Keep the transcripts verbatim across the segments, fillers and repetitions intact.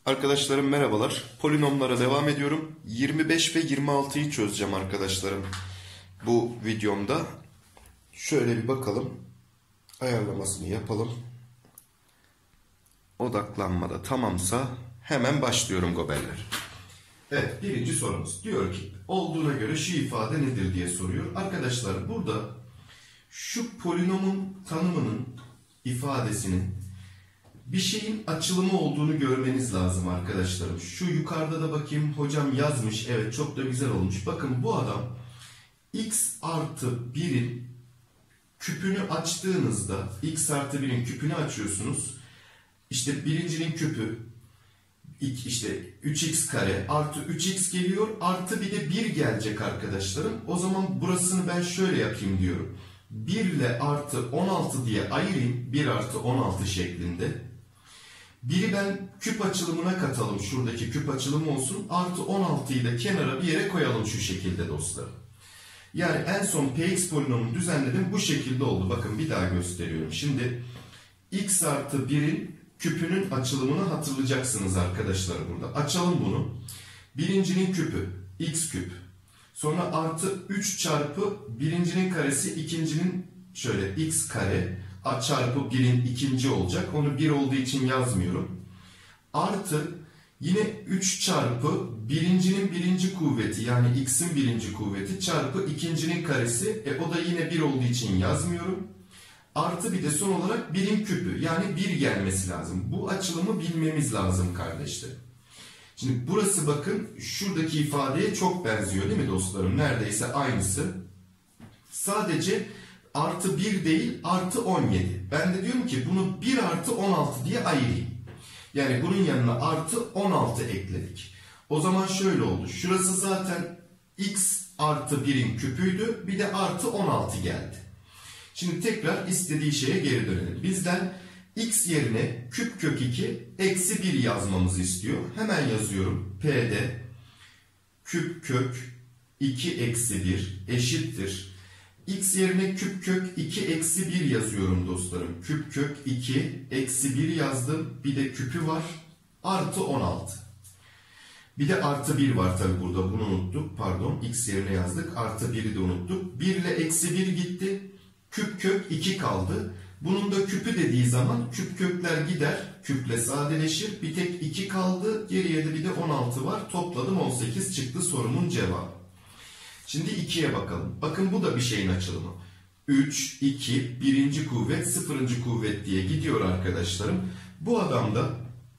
Arkadaşlarım merhabalar. Polinomlara devam ediyorum. yirmi beş ve yirmi altıyı çözeceğim arkadaşlarım. Bu videomda şöyle bir bakalım. Ayarlamasını yapalım. Odaklanmada tamamsa hemen başlıyorum goberler. Evet, birinci sorumuz. Diyor ki olduğuna göre şu ifade nedir diye soruyor. Arkadaşlar burada şu polinomun tanımının ifadesinin bir şeyin açılımı olduğunu görmeniz lazım arkadaşlarım. Şu yukarıda da bakayım hocam yazmış. Evet, çok da güzel olmuş. Bakın bu adam x artı birin küpünü açtığınızda x artı birin küpünü açıyorsunuz. İşte birincinin küpü işte üç x kare artı üç x geliyor. Artı bir de bir gelecek arkadaşlarım. O zaman burasını ben şöyle yapayım diyorum. bir ile artı on altı diye ayırayım. bir artı on altı şeklinde. biri ben küp açılımına katalım. Şuradaki küp açılımı olsun. Artı on altıyı da kenara bir yere koyalım şu şekilde dostlarım. Yani en son px polinomunu düzenledim. Bu şekilde oldu. Bakın bir daha gösteriyorum. Şimdi x artı birin küpünün açılımını hatırlayacaksınız arkadaşlar burada. Açalım bunu. Birincinin küpü x küp. Sonra artı üç çarpı birincinin karesi ikincinin şöyle x kare çarpı birin ikinci olacak. Onu bir olduğu için yazmıyorum. Artı yine üç çarpı birincinin birinci kuvveti yani x'in birinci kuvveti çarpı ikincinin karesi. E, o da yine bir olduğu için yazmıyorum. Artı bir de son olarak birin küpü yani bir gelmesi lazım. Bu açılımı bilmemiz lazım kardeşlerim. Şimdi burası bakın şuradaki ifadeye çok benziyor değil mi dostlarım? Neredeyse aynısı. Sadece artı bir değil artı on yedi. Ben de diyorum ki bunu bir artı on altı diye ayırayım. Yani bunun yanına artı on altı ekledik. O zaman şöyle oldu. Şurası zaten x artı birin küpüydü. Bir de artı on altı geldi. Şimdi tekrar istediği şeye geri dönelim. Bizden x yerine küp kök iki eksi bir yazmamızı istiyor. Hemen yazıyorum. P'de küp kök iki eksi bir eşittir. X yerine küp kök iki eksi bir yazıyorum dostlarım. Küp kök iki eksi bir yazdım. Bir de küpü var. Artı on altı. Bir de artı bir var tabi burada. Bunu unuttuk. Pardon. X yerine yazdık. Artı biri de unuttuk. bir ile eksi bir gitti. Küp kök iki kaldı. Bunun da küpü dediği zaman küp kökler gider. Küple sadeleşir. Bir tek iki kaldı. Geriye de bir de on altı var. Topladım on sekiz çıktı sorumun cevabı. Şimdi ikiye bakalım. Bakın bu da bir şeyin açılımı. üç, iki, birinci kuvvet, sıfırıncı kuvvet diye gidiyor arkadaşlarım. Bu adamda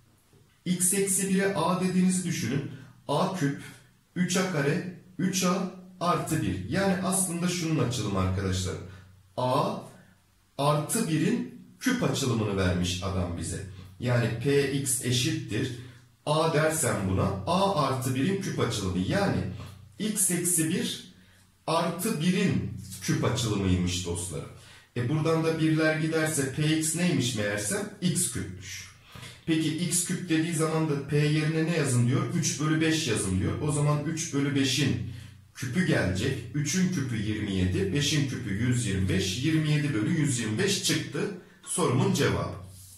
x eksi bire a dediğinizi düşünün. A küp, üç a kare, üç a artı bir. Yani aslında şunun açılımı arkadaşlar. A artı birin küp açılımını vermiş adam bize. Yani px eşittir. A dersen buna a artı birin küp açılımı. Yani x eksi bir artı birin küp açılımıymış dostlarım. E buradan da birler giderse px neymiş meğersem x küpmüş. Peki x küp dediği zaman da p yerine ne yazın diyor? üç bölü beş yazın diyor. O zaman üç bölü beşin küpü gelecek. üçün küpü yirmi yedi. beşin küpü yüz yirmi beş. yirmi yedi bölü yüz yirmi beş çıktı. Sorumun cevabı.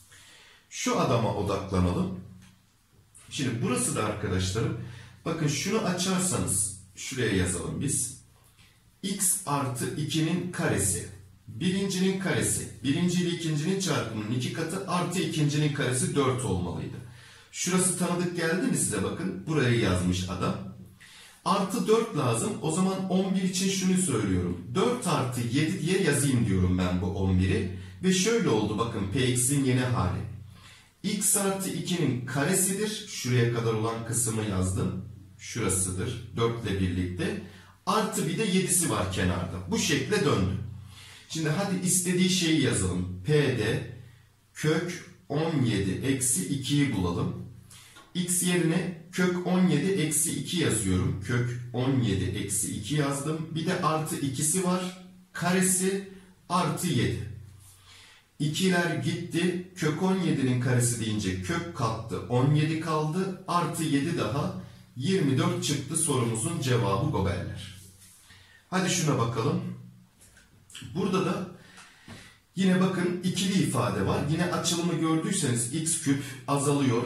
Şu adama odaklanalım. Şimdi burası da arkadaşlarım. Bakın şunu açarsanız şuraya yazalım biz. X artı ikinin karesi. Birincinin karesi. Birinci ile ikincinin çarpımının iki katı artı ikincinin karesi dört olmalıydı. Şurası tanıdık geldi mi size bakın. Burayı yazmış adam. Artı dört lazım. O zaman on bir için şunu söylüyorum. dört artı yedi diye yazayım diyorum ben bu on biri. Ve şöyle oldu bakın px'in yeni hali. X artı ikinin karesidir. Şuraya kadar olan kısmı yazdım. Şurasıdır. dört ile birlikte. Artı bir de yedisi var kenarda. Bu şekle döndü. Şimdi hadi istediği şeyi yazalım. P'de kök on yedi eksi ikiyi bulalım. X yerine kök on yedi eksi iki yazıyorum. Kök on yedi eksi iki yazdım. Bir de artı ikisi var. Karesi artı yedi. ikiler gitti. Kök on yedinin karesi deyince kök kalktı. on yedi kaldı. Artı yedi daha. yirmi dört çıktı sorumuzun cevabı goberler. Hadi şuna bakalım. Burada da yine bakın ikili ifade var. Yine açılımı gördüyseniz x küp azalıyor.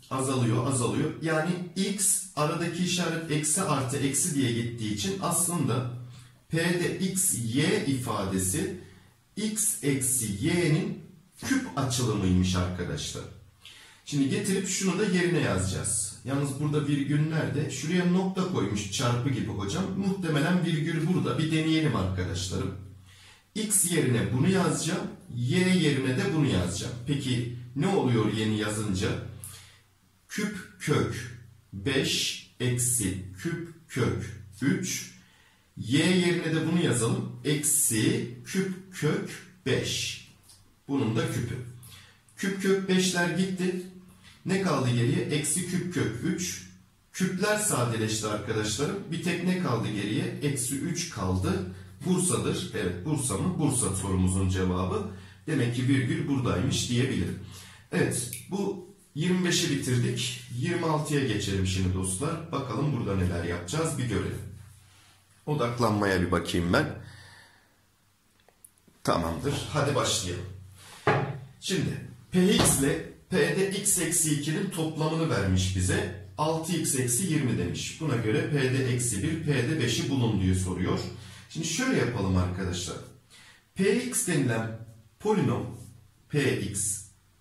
azalıyor, azalıyor. Yani x aradaki işaret eksi artı eksi diye gittiği için aslında P'de x, y ifadesi x eksi y'nin küp açılımıymış arkadaşlar. Şimdi getirip şunu da yerine yazacağız. Yalnız burada virgül nerede? Şuraya nokta koymuş çarpı gibi hocam. Muhtemelen virgül burada. Bir deneyelim arkadaşlarım. X yerine bunu yazacağım. Y yerine de bunu yazacağım. Peki ne oluyor yeni yazınca? Küp kök beş eksi küp kök üç. Y yerine de bunu yazalım. Eksi küp kök beş. Bunun da küpü. Küp kök beşler gitti. Ne kaldı geriye? Eksi küp kök üç. Küpler sadeleşti arkadaşlarım. Bir tek ne kaldı geriye? Eksi üç kaldı. Bursa'dır. Evet, Bursa mı? Bursa sorumuzun cevabı. Demek ki virgül buradaymış diyebilirim. Evet, bu yirmi beşi bitirdik. yirmi altıya geçelim şimdi dostlar. Bakalım burada neler yapacağız bir görelim. Odaklanmaya bir bakayım ben. Tamamdır. Hadi başlayalım. Şimdi Px ile P'de x eksi iki'nin toplamını vermiş bize. altı x eksi yirmi demiş. Buna göre P'de eksi bir, P'de beşi bulun diye soruyor. Şimdi şöyle yapalım arkadaşlar. Px denilen polinom Px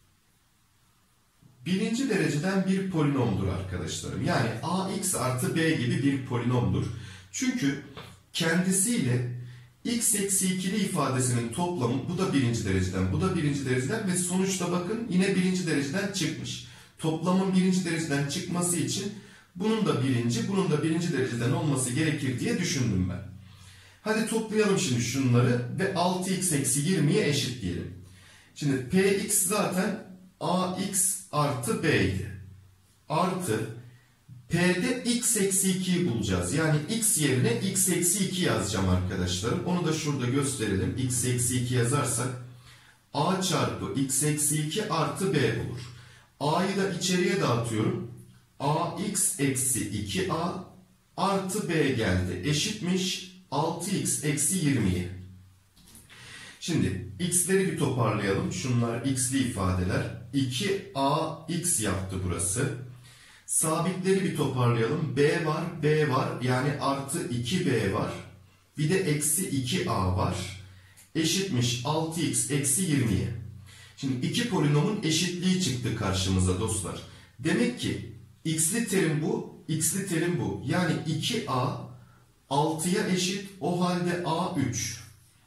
birinci dereceden bir polinomdur arkadaşlarım. Yani ax artı b gibi bir polinomdur. Çünkü kendisiyle x eksi ikili ifadesinin toplamı, bu da birinci dereceden, bu da birinci dereceden ve sonuçta bakın yine birinci dereceden çıkmış. Toplamın birinci dereceden çıkması için bunun da birinci, bunun da birinci dereceden olması gerekir diye düşündüm ben. Hadi toplayalım şimdi şunları ve altı x eksi yirmi'ye eşit diyelim. Şimdi Px zaten ax artı b'ydi. Artı P'de x eksi iki'yi bulacağız. Yani x yerine x eksi iki yazacağım arkadaşlarım. Onu da şurada gösterelim. X eksi iki yazarsak a çarpı x eksi iki artı b olur. A'yı da içeriye dağıtıyorum. Ax eksi iki a artı b geldi. Eşitmiş altı x eksi yirmi'ye. Şimdi x'leri bir toparlayalım. Şunlar x'li ifadeler. iki a x yaptı burası. Sabitleri bir toparlayalım. B var, B var. Yani artı iki b var. Bir de eksi iki a var. Eşitmiş altı x eksi yirmi'ye. Şimdi iki polinomun eşitliği çıktı karşımıza dostlar. Demek ki x'li terim bu, x'li terim bu. Yani iki a altı'ya eşit. O halde a üç.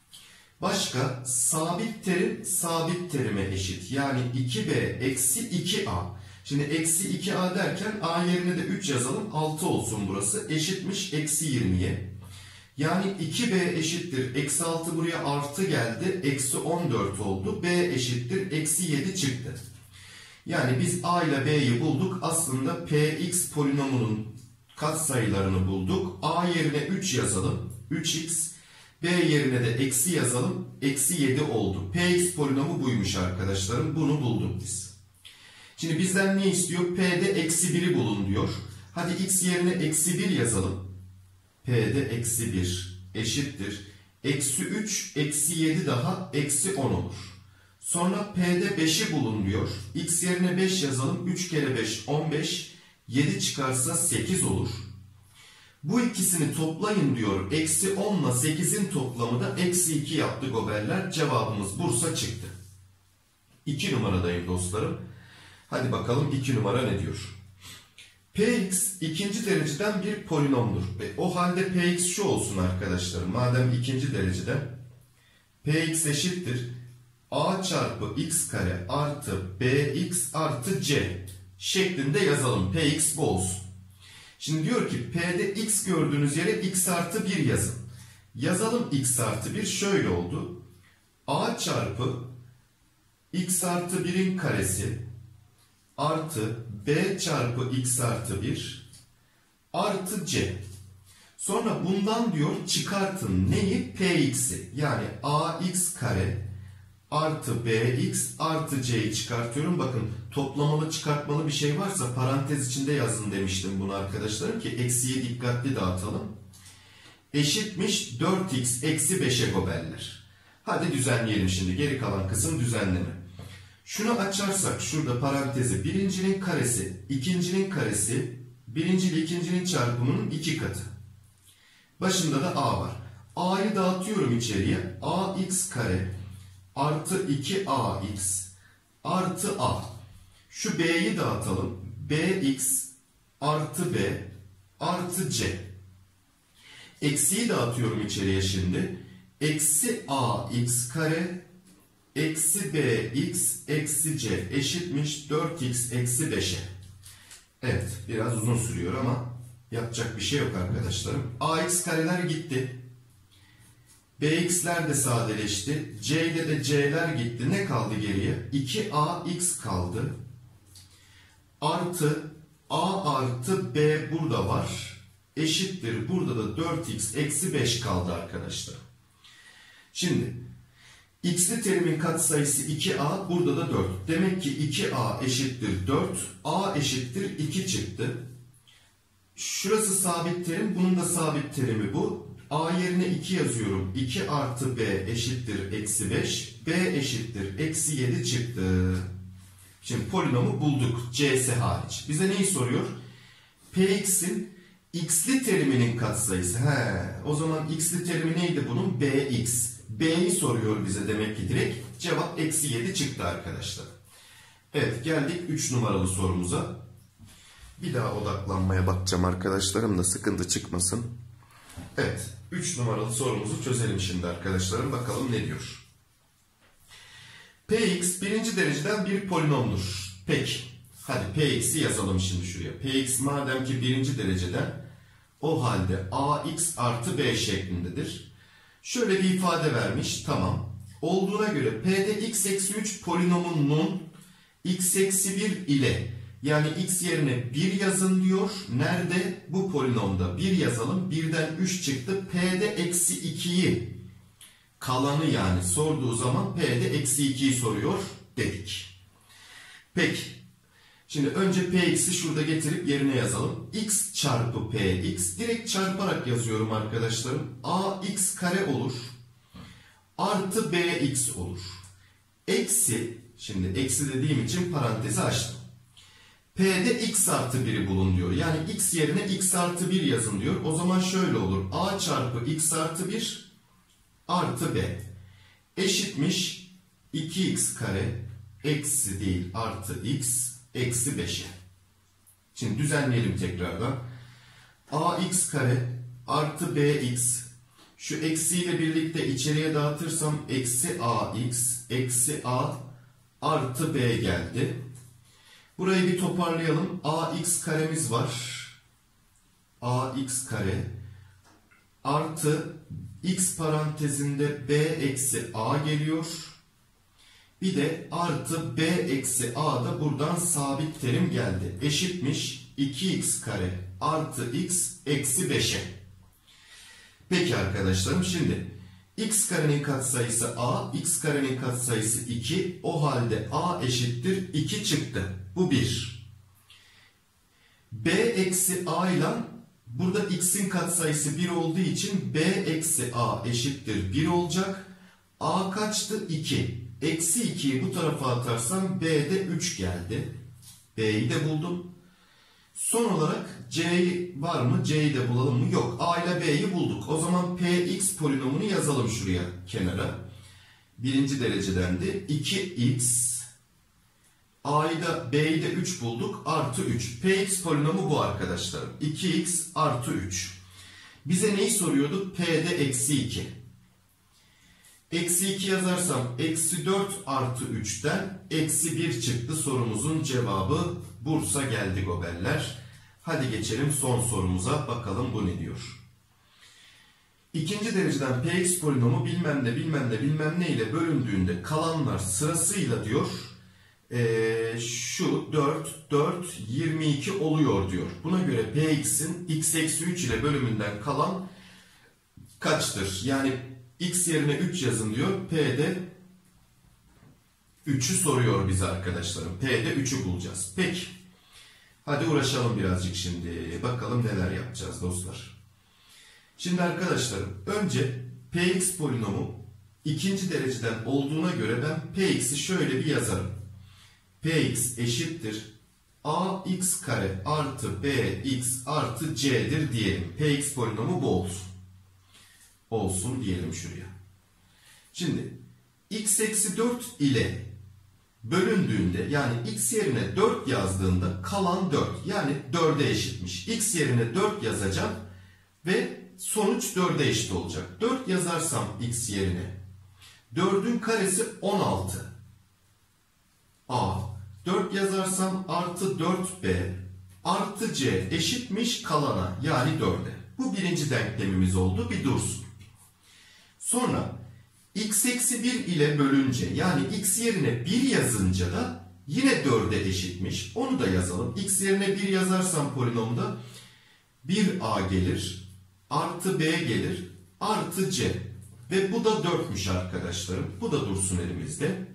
Başka sabit terim sabit terime eşit. Yani iki b eksi iki a. Şimdi eksi iki a derken a yerine de üç yazalım. altı olsun burası. Eşitmiş eksi yirmi'ye. Yani iki b eşittir. Eksi altı buraya artı geldi. Eksi on dört oldu. B eşittir. Eksi yedi çıktı. Yani biz a ile b'yi bulduk. Aslında px polinomunun katsayılarını bulduk. A yerine üç yazalım. üç x. B yerine de eksi yazalım. Eksi yedi oldu. Px polinomu buymuş arkadaşlarım. Bunu bulduk biz. Şimdi bizden ne istiyor? P'de eksi bir'i bulun diyor. Hadi x yerine eksi bir yazalım. P'de eksi bir eşittir. Eksi üç, eksi yedi daha eksi on olur. Sonra P'de beş'i bulun diyor. X yerine beş yazalım. üç kere beş, on beş. yedi çıkarsa sekiz olur. Bu ikisini toplayın diyor. Eksi on ile sekiz'in toplamı da eksi iki yaptı goberler. Cevabımız Bursa çıktı. iki numaradayım dostlarım. Hadi bakalım iki numara ne diyor? Px ikinci dereceden bir polinomdur. E, o halde Px şu olsun arkadaşlar. Madem ikinci dereceden Px eşittir a çarpı x kare artı bx artı c şeklinde yazalım. Px bu olsun. Şimdi diyor ki P'de x gördüğünüz yere x artı bir yazın. Yazalım x artı bir şöyle oldu. A çarpı x artı bir'in karesi artı b çarpı x artı bir artı c. Sonra bundan diyor çıkartın neyi? Px'i. Yani ax kare artı bx artı c'yi çıkartıyorum. Bakın toplamalı çıkartmalı bir şey varsa parantez içinde yazın demiştim bunu arkadaşlarım ki eksiye dikkatli dağıtalım. Eşitmiş dört x eksi beş'e goberler. Hadi düzenleyelim şimdi. Geri kalan kısım düzenleme. Şunu açarsak şurada parantezi birincinin karesi, ikincinin karesi, birinci ile ikincinin çarpımının iki katı. Başında da a var. A'yı dağıtıyorum içeriye. Ax kare artı iki ax artı a. Şu b'yi dağıtalım. Bx artı b artı c. Eksiyi dağıtıyorum içeriye şimdi. Eksi ax kare eksi bx eksi c eşitmiş dört x eksi beşe. Evet, biraz uzun sürüyor ama yapacak bir şey yok arkadaşlarım. Ax kareler gitti. Bx'ler de sadeleşti. C'de de c'ler gitti. Ne kaldı geriye? iki ax kaldı. Artı a artı b burada var. Eşittir. Burada da dört x eksi beş kaldı arkadaşlar. Şimdi x'li terimin katsayısı iki a, burada da dört. Demek ki iki a eşittir dört. A eşittir iki çıktı. Şurası sabit terim. Bunun da sabit terimi bu. A yerine iki yazıyorum. iki artı b eşittir eksi beş. B eşittir eksi yedi çıktı. Şimdi polinomu bulduk. C'si hariç. Bize neyi soruyor? Px'in x'li teriminin katsayısı. He, o zaman x'li terimi neydi bunun? Bx. B'yi soruyor bize demek ki direkt. Cevap eksi yedi çıktı arkadaşlar. Evet, geldik üç numaralı sorumuza. Bir daha odaklanmaya bakacağım arkadaşlarım da sıkıntı çıkmasın. Evet, üç numaralı sorumuzu çözelim şimdi arkadaşlarım. Bakalım ne diyor. Px birinci dereceden bir polinomdur. Peki, hadi Px'i yazalım şimdi şuraya. Px madem ki birinci dereceden, o halde ax artı b şeklindedir. Şöyle bir ifade vermiş, tamam. Olduğuna göre P'de x eksi üç polinomunun x eksi bir ile, yani x yerine bir yazın diyor. Nerede? Bu polinomda bir yazalım. birden üç çıktı. P'de eksi ikiyi, kalanı yani sorduğu zaman P'de eksi ikiyi soruyor dedik. Peki. Şimdi önce Px'i şurada getirip yerine yazalım. X çarpı Px. Direkt çarparak yazıyorum arkadaşlarım. Ax kare olur. Artı Bx olur. Eksi, şimdi eksi dediğim için parantezi açtım. P'de x artı biri bulun diyor. Yani x yerine x artı bir yazın diyor. O zaman şöyle olur. A çarpı x artı bir artı b eşitmiş iki x kare eksi değil artı x eksi beşe. Şimdi düzenleyelim tekrardan. Ax kare artı bx, şu eksiyle birlikte içeriye dağıtırsam eksi ax eksi a artı b geldi. Burayı bir toparlayalım. Ax karemiz var. Ax kare artı x parantezinde b eksi a geliyor. Bir de artı b eksi a da buradan sabit terim geldi. Eşitmiş iki x kare artı x eksi beşe. Peki arkadaşlarım, şimdi x karenin katsayısı a, x karenin katsayısı iki. O halde a eşittir iki çıktı. Bu bir. B eksi a ile, burada x'in katsayısı bir olduğu için b eksi a eşittir bir olacak. A kaçtı? iki. Eksi ikiyi bu tarafa atarsam b'de üç geldi. B'yi de buldum. Son olarak c'yi var mı? C'yi de bulalım mı? Yok. A ile b'yi bulduk. O zaman px polinomunu yazalım şuraya kenara. Birinci derecedendi. iki x. A'yı da b'yi de üç bulduk. Artı üç. Px polinomu bu arkadaşlarım. iki x artı üç. Bize neyi soruyordu? P'de eksi iki. Eksi iki yazarsam eksi dört artı üçten eksi bir çıktı. Sorumuzun cevabı Bursa geldi gobeller. Hadi geçelim son sorumuza. Bakalım bu ne diyor. İkinci dereceden Px polinomu bilmem ne bilmem ne bilmem ne ile bölündüğünde kalanlar sırasıyla diyor. Ee, şu dört, dört, yirmi iki oluyor diyor. Buna göre Px'in x eksi üç ile bölümünden kalan kaçtır? Yani x yerine üç yazın diyor. P'de üçü soruyor bize arkadaşlarım. P'de üçü bulacağız. Peki. Hadi uğraşalım birazcık şimdi. Bakalım neler yapacağız dostlar. Şimdi arkadaşlarım, önce Px polinomu ikinci dereceden olduğuna göre ben Px'i şöyle bir yazarım. Px eşittir ax kare artı bx artı c'dir diyelim. Px polinomu bu olsun. Olsun diyelim şuraya. Şimdi x eksi dört ile bölündüğünde, yani x yerine dört yazdığında kalan dört. Yani dörde eşitmiş. X yerine dört yazacağım ve sonuç dörde eşit olacak. dört yazarsam x yerine dördün karesi on altı. A. dört yazarsam artı dört b artı c eşitmiş kalana, yani dörde. Bu birinci denklemimiz oldu. Bir dursun. Sonra x eksi bir ile bölünce, yani x yerine bir yazınca da yine dörde eşitmiş. Onu da yazalım. X yerine bir yazarsam polinomda bir a gelir, artı b gelir, artı c. Ve bu da dörtmüş arkadaşlarım. Bu da dursun elimizde.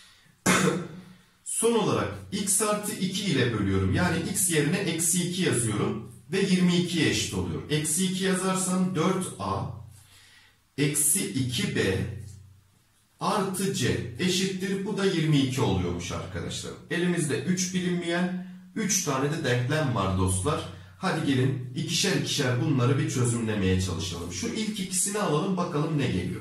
Son olarak x artı iki ile bölüyorum. Yani x yerine eksi iki yazıyorum ve yirmi ikiye eşit oluyor. Eksi iki yazarsam dört a eksi iki b artı c eşittir. Bu da yirmi iki oluyormuş arkadaşlar. Elimizde üç bilinmeyen, üç tane de denklem var dostlar. Hadi gelin ikişer ikişer bunları bir çözümlemeye çalışalım. Şu ilk ikisini alalım, bakalım ne geliyor.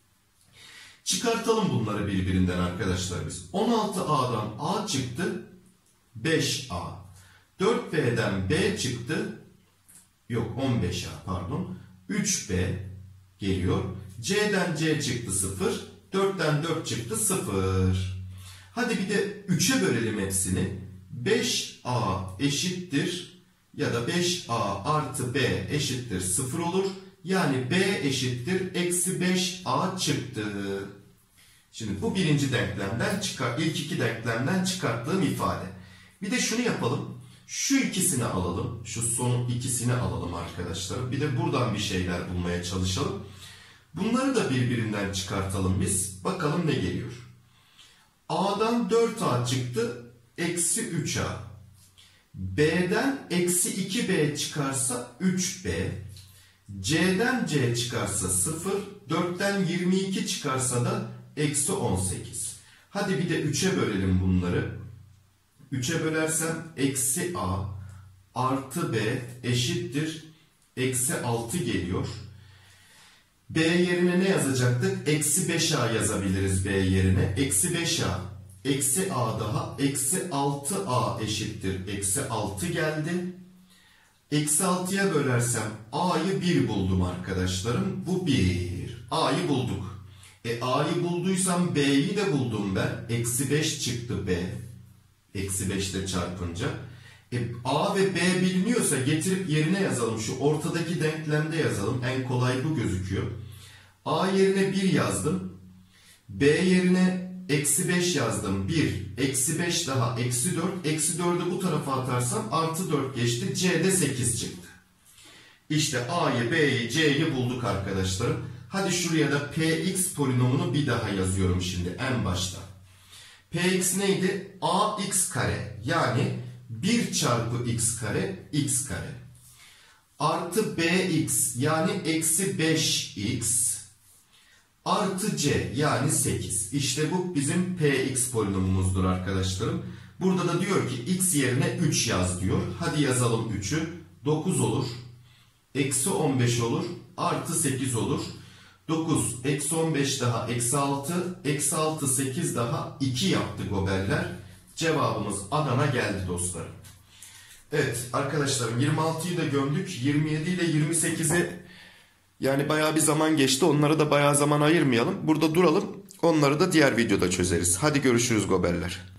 Çıkartalım bunları birbirinden arkadaşlar biz. on altı a'dan a çıktı, beş a. dört b'den b çıktı, yok on beş a pardon, üç b geliyor. C'den c çıktı sıfır, dörtten dört çıktı sıfır. Hadi bir de üçe bölelim hepsini. beş a eşittir ya da beş a artı b eşittir sıfır olur. Yani b eşittir eksi beş a çıktı. Şimdi bu birinci denklemden çıkar, ilk iki denklemden çıkarttığım ifade. Bir de şunu yapalım. Şu ikisini alalım. Şu son ikisini alalım arkadaşlar. Bir de buradan bir şeyler bulmaya çalışalım. Bunları da birbirinden çıkartalım biz. Bakalım ne geliyor. A'dan dört a çıktı. Eksi üç a. B'den eksi iki b çıkarsa üç b. C'den c çıkarsa sıfır. dörtten yirmi iki çıkarsa da eksi on sekiz. Hadi bir de üçe bölelim bunları. üçe bölersem eksi a artı b eşittir eksi altı geliyor. B yerine ne yazacaktık? Eksi beş a yazabiliriz B yerine. Eksi beş a. Eksi a daha. Eksi altı a eşittir. Eksi altı geldi. Eksi altıya bölersem a'yı bir buldum arkadaşlarım. Bu bir. A'yı bulduk. E a'yı bulduysam b'yi de buldum ben. Eksi beş çıktı b. Eksi beş ile çarpınca. E, a ve b biliniyorsa getirip yerine yazalım. Şu ortadaki denklemde yazalım. En kolay bu gözüküyor. A yerine bir yazdım. B yerine eksi beş yazdım. bir. Eksi beş daha eksi dört. Eksi dördü bu tarafa atarsam artı dört geçti. C'de sekiz çıktı. İşte A'yı, B'yi, C'yi bulduk arkadaşlarım. Hadi şuraya da Px polinomunu bir daha yazıyorum şimdi en başta. Px neydi? Ax kare. Yani bir çarpı x kare, x kare. Artı bx yani eksi beş x. Artı c yani sekiz. İşte bu bizim Px polinomumuzdur arkadaşlarım. Burada da diyor ki x yerine üç yaz diyor. Hadi yazalım üçü. dokuz olur. Eksi on beş olur. Artı sekiz olur. dokuz, eksi on beş daha eksi altı. Eksi altı, sekiz daha iki yaptı gobeller. Cevabımız Adana geldi dostlarım. Evet arkadaşlarım yirmi altıyı da gömdük. yirmi yedi ile yirmi sekizi yani bayağı bir zaman geçti. Onlara da bayağı zaman ayırmayalım. Burada duralım. Onları da diğer videoda çözeriz. Hadi görüşürüz gobeller.